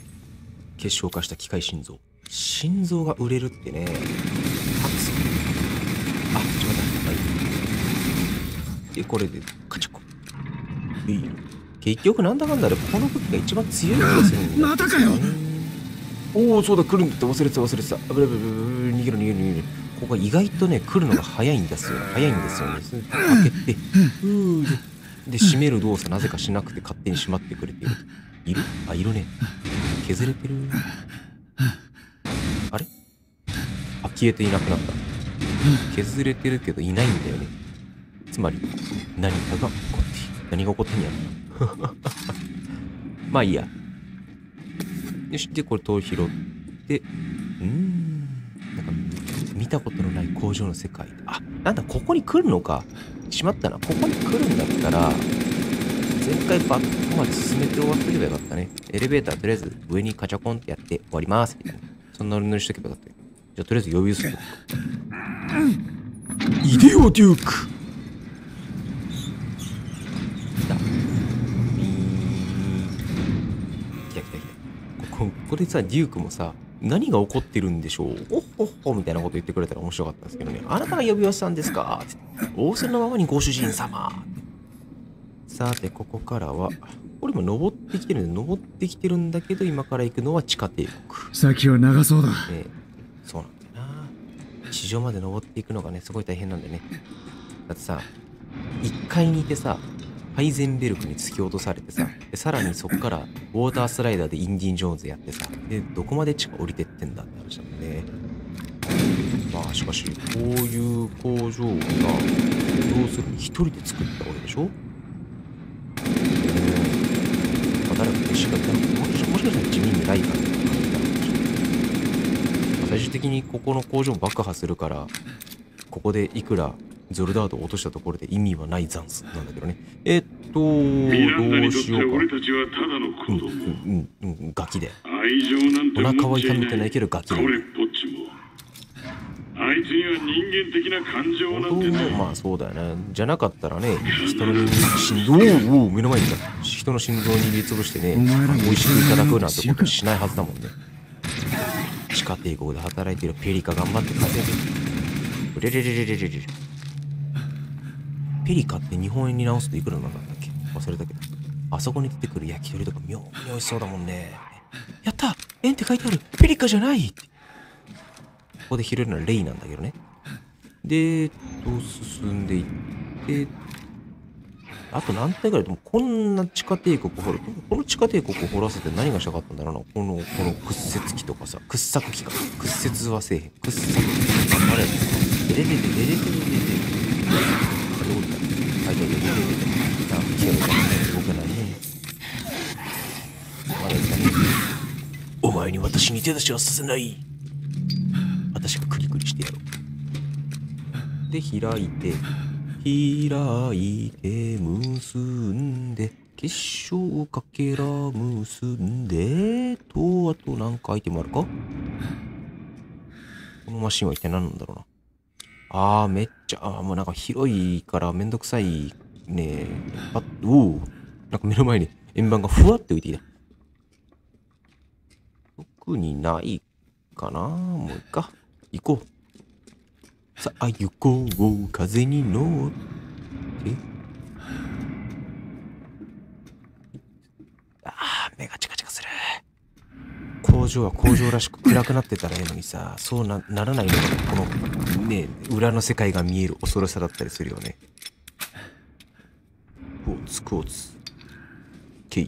結晶化した機械心臓。心臓が売れるってね。パクス。あ、ちょっと待って。はい。で、これでカチャコ。いい。結局なんだかんだでこの武器が一番強い気がするんだ。 またかよ。 おお、そうだ、来るんだって忘れてた。危ない。逃げる。ここ意外とね、来るのが早いんですよね。開けて、で、閉める動作なぜかしなくて勝手に閉まってくれている。いる？あ、いるね。削れてる。あれ？あ、消えていなくなった。削れてるけどいないんだよね。つまり、何かが起こっている。何が起こってんやろ。まあいいや。よし、で、これ拾って、なんか見たことのない工場の世界。あ、なんだ、ここに来るのか。しまったな。ここに来るんだったら、前回バットまで進めて終わってればよかったね。エレベーターとりあえず上にカチャコンってやって終わります。みたいな。そんなノリノリしとけばよかったよ。じゃあとりあえず呼び寄せる。イデオデューク。来た。来た。ここでさ、デュークもさ、何が起こってるんでしょう、おっほっほみたいなこと言ってくれたら面白かったんですけどね。あなたが呼び寄せたんですか？仰せのままにご主人様。さて、ここからは、これも登ってきてるんだけど、今から行くのは地下帝国。 先は長そうだ。 そうなんだよな。地上まで登っていくのがね、すごい大変なんだよね。だってさ、1階にいてさ、ハイゼンベルクに突き落とされてさ、でさらにそこからウォータースライダーでインディ・ジョーンズやってさ、で、どこまで地下降りてってんだって話なんだね。まあ、しかし、こういう工場が、要するに一人で作ったわけでしょ？誰かと一緒だったのか、もしかしたら地味にライカーって感じなのかもしれない。最終的にここの工場爆破するから、ここでいくらゾルダードを落としたところで意味はないザンスなんだけどね。どうしようか。ガキで。お腹は痛めてないけどガキなんだ。 あいつには人間的な感情なんてない。 まあそうだよね。じゃなかったらね、人の心臓を目の前に人の心臓に入れ潰してね、美味しくいただくなんてことしないはずだもんね。地下帝国で働いているペリカ頑張って稼いでる。ペリカって日本円に直すといくらなんだっけ？忘れたけど。あそこに出てくる焼き鳥とか妙に美味しそうだもんね。やった！円って書いてある！ペリカじゃない！ここで拾えるのはレイなんだけどね。で、進んでいって、あと何体ぐらいでもこんな地下帝国を掘る。この地下帝国を掘らせて何がしたかったんだろうな。この屈折機とかさ、掘削機か。屈折はせえへん。掘削機。あれデレデレデレデレデレデレ。あれどこ行った？あ、デレデレデレ。あ、来たのかね。動けないね。まだいたね。お前に私に手出しはさせない。私がクリクリしてやろう。で、開いて、結んで、結晶かけら結んで、あとなんかアイテムあるか？このマシンは一体何なんだろうな。めっちゃ、もうなんか広いからめんどくさいね。なんか目の前に円盤がふわって浮いてきた。特にないかな。もういいか。行こう。さあ行こう。風に乗って。目がチカチカする。工場は工場らしく暗くなってたらいいのにさ、そうならないのがこのね裏の世界が見える恐ろしさだったりするよね。クォーツクォーツケイ。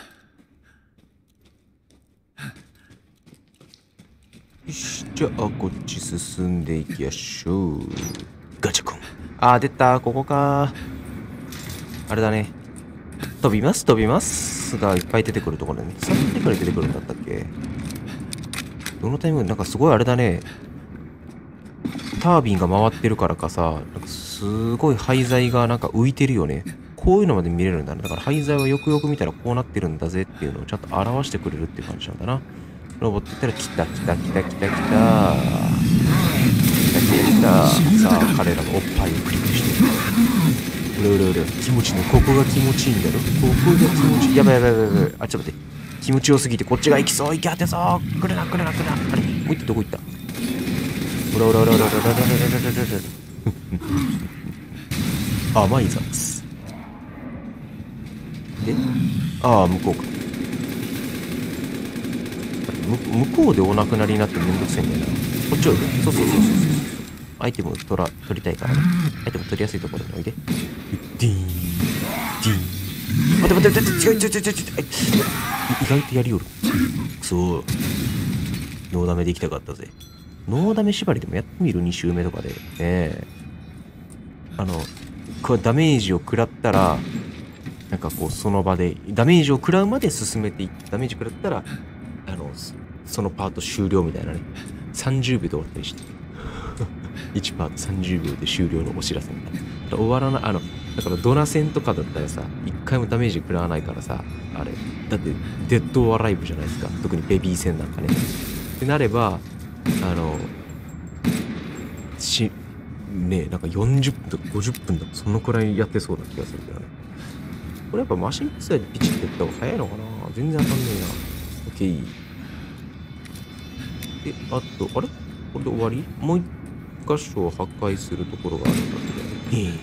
よし、じゃあこっち進んでいきましょう。ガチャコン。出た、ここか。あれだね、飛びますがいっぱい出てくるところね。3回くらい出てくるんだったっけ。どのタイミングなんかすごいあれだね、タービンが回ってるからかさ、なんかすごい廃材がなんか浮いてるよね。こういうのまで見れるんだね。だから廃材はよくよく見たらこうなってるんだぜっていうのをちゃんと表してくれるっていう感じなんだな。登っていったら来たさあ彼らのおっぱいをクリックして気持ちいいね。ここが気持ちいいんだろ。ここが気持ちいい。やばい。ちょっと待って。気持ちよすぎてこっちが行きそう。行き当てそう。来るな。あれもう一個どこ行った。甘いザッツ。で、向こうか。向こうでお亡くなりになってめんどくせえんだよな。こっちおいで。そう。アイテム取りたいからね。アイテム取りやすいところにおいで。ディーン。待って。違う。意外とやりよる。そう。ノーダメで行きたかったぜ。ノーダメ縛りでもやってみる ?2 周目とかで。これダメージを食らったら、なんかこうその場で、ダメージを食らうまで進めていって、ダメージ食らったら、そのパート終了みたいなね。30秒で終わったりして。1パート30秒で終了のお知らせみたいな。終わらない、だからドナ戦とかだったらさ、一回もダメージ食らわないからさ、あれ、だってデッドオアライブじゃないですか。特にベビー戦なんかね。ってなれば、なんか40分とか50分とかそのくらいやってそうな気がするけどね。これやっぱマシンピザでピチってやった方が早いのかな。全然当たんねえな。オッケー。で、あと、あれこれで終わり？もう一箇所を破壊するところがあるんだけどね。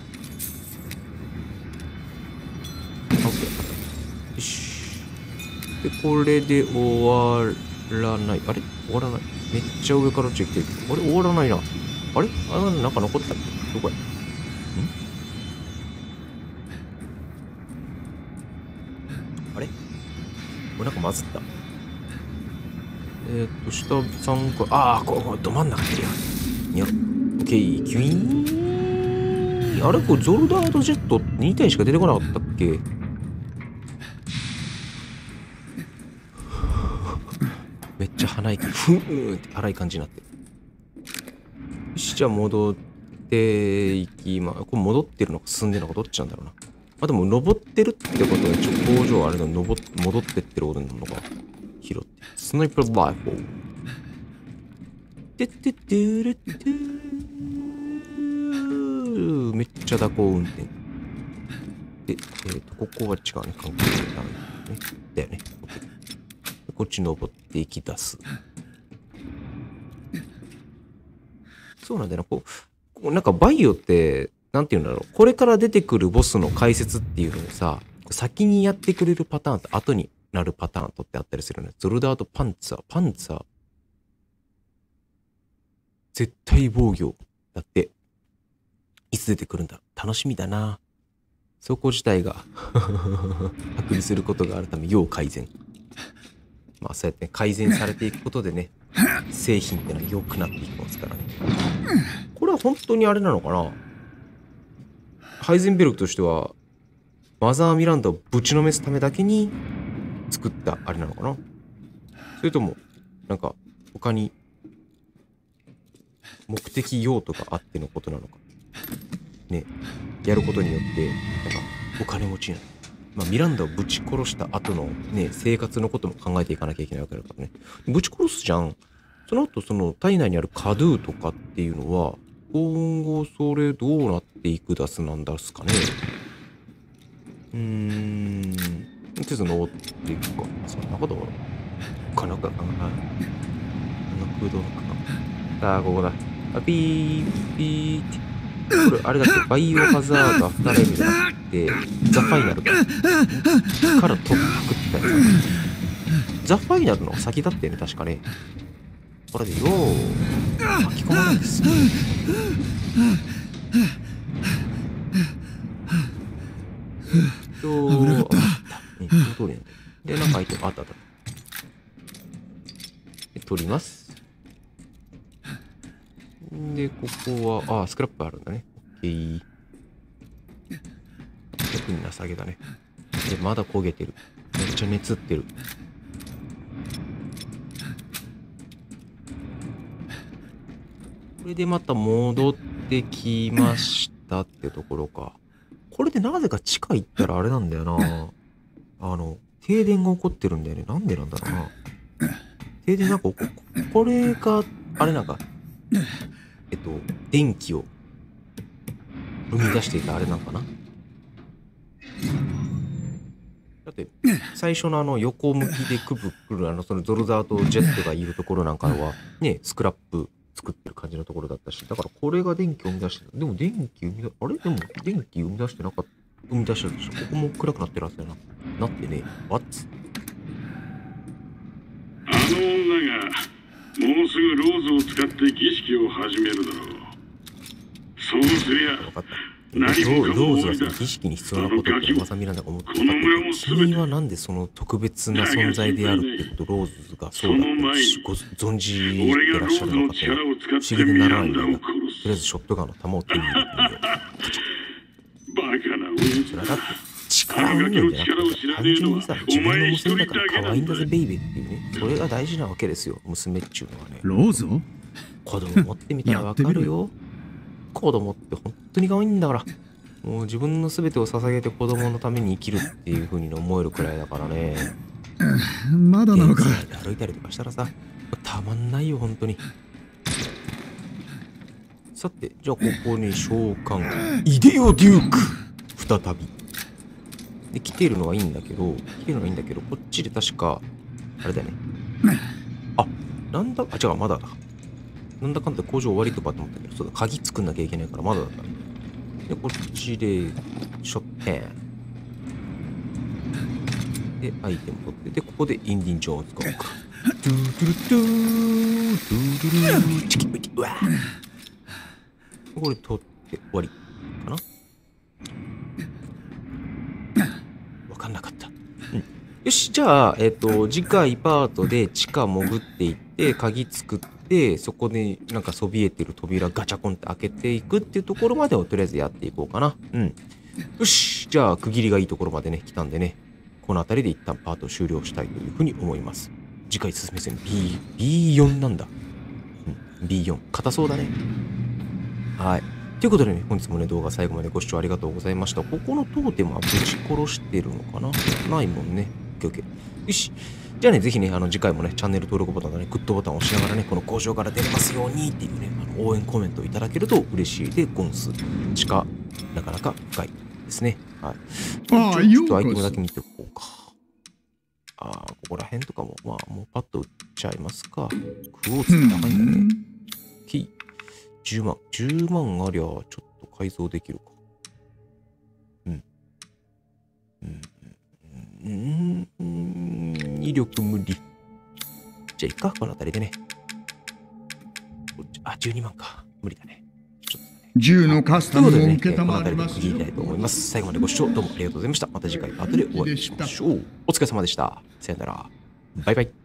オッケー。よし。で、これで終わらない。あれ終わらない。めっちゃ上から落ちてきてる。あれ終わらないな。あれなんか残ったっけどこやあれこれなんかまずった。下3個、これど真ん中にいるやん。オッケー、キュイーン。あれこれゾルダードジェット2体しか出てこなかったっけ。めっちゃ鼻息、ふーって荒い感じになってる。よし、じゃあ戻っていきま、これ戻ってるのか進んでるのかどっちなんだろうな。でも登ってるってことは工場あれの戻ってってることになるのか。拾って。スナイパーライフル。めっちゃ蛇行運転。で、ここは違うね。関係ないダメね。だよね。こっち登っていき出す。そうなんだよな。なんかバイオって、なんていうんだろう。これから出てくるボスの解説っていうのをさ、先にやってくれるパターンと後になるパターンとってあったりするのよ。ゾルダードパンツァー。絶対防御だって。いつ出てくるんだろう。楽しみだな。走行自体が剥離することがあるため、要改善。そうやって改善されていくことでね、製品ってのは良くなっていきますからね。これは本当にあれなのかな。ハイゼンベルクとしては、マザー・ミランダをぶちのめすためだけに作ったあれなのかな。それとも、なんか、他に目的用途があってのことなのか。ね、やることによって、なんか、お金持ちになる。ミランダをぶち殺した後のね、生活のことも考えていかなきゃいけないわけだからね。ぶち殺すじゃん。その後、その体内にあるカドゥとかっていうのは、今後それどうなっていくだすなんだすかね。とりあえず登っていくか。そんなことは。この空洞の区間。ここだ。ピーって。これ、あれだっけ、バイオハザードアフターライブじゃなくて、ザ・ファイナルからトップ食ったやつ。ザ・ザ・ファイナルの先だってね、確かね。これでよー、巻き込まないです。 危なかった。 ね、その通りなんだよ。で、なんかアイテムあった。で、取ります。で、ここは、スクラップあるんだね。オッケー。特に情けだね。で、まだ焦げてる。めっちゃ熱ってる。これでまた戻ってきましたってところか。これでなぜか地下行ったらあれなんだよな。停電が起こってるんだよね。なんでなんだろうな。停電なんかこれが、あれなんか、電気を生み出していたあれなんかな。だって、最初の横向きでくるそのゾルザーとジェットがいるところなんかは、ね、スクラップ作ってる感じのところだったし、だからこれが電気を生み出してる。でも電気生み出してなかった。生み出してるでしょ。ここも暗くなってるはずだよな。なってね、ワッツ。 あの女がもうすぐローズを使って儀式を始めるだろう。そうすりゃ分かった。 何もかローズも思い出す。 はその儀式に必要なことって噂ミランダが思ってたけど、君はなんでその特別な存在であるってこと、ローズがそうだって存じてらっしゃるのかって不思議でならないんだが、とりあえずショットガンの弾を手に入れてみよう。 バカなウィンそれはだって力を生むんじゃなくて、単純にさ、自分の娘だから可愛いんだぜベイベーっていうね、それが大事なわけですよ、娘っちゅうのはね。 ローズを子供持ってみたらわかるよ。子供って本当に可愛いんだから。もう自分の全てを捧げて子供のために生きるっていう風に思えるくらいだからね。 まだなのか。 現在で歩いたりとかしたらさ、たまんないよ、本当に。さて、じゃあここに召喚。イデオ・デューク再び。で、来てるのはいいんだけど、こっちで確か、あれだよね。あ、なんだ、違う、まだだ。なんだかんだ工場終わりとかと思ったけど、そうだ、鍵作んなきゃいけないからまだだったね。で、こっちで、ショッテン。で、アイテム取って、で、ここでインディン・ジョーンズが置く。ドゥドゥルドゥー、ドゥルルー、チキピキ、うわこれ取って終わりかな。わかんなかった。よし、じゃあ、次回パートで地下潜っていって、鍵作って、そこでなんかそびえてる扉ガチャコンって開けていくっていうところまでをとりあえずやっていこうかな。よし、じゃあ区切りがいいところまでね、来たんでね、この辺りで一旦パートを終了したいというふうに思います。次回進め線 B4 なんだ。B4。硬そうだね。はい。ということでね、本日もね、動画最後までご視聴ありがとうございました。ここのトーテムはぶち殺してるのかな？ないもんね。よし。じゃあね、ぜひね、次回もね、チャンネル登録ボタンとね、グッドボタンを押しながらね、この工場から出れますようにっていうね、応援コメントをいただけると嬉しいでゴンス。地下、なかなか深いですね。はい。ちょっとアイテムだけ見ておこうか。ここら辺とかも、まあ、もうパッと売っちゃいますか。クォーツ高いんだね。キー。10万。10万ありゃ、ちょっと改造できるか。威力無理。じゃあ、いっか、この辺りでね。12万か。無理だね。ちょっとね。 銃のカスタムも受けたまわりこのますよ。 辺りで区切りたいと思います。最後までご視聴どうもありがとうございました。また次回パートでお会いしましょう。お疲れ様でした。さよなら。バイバイ。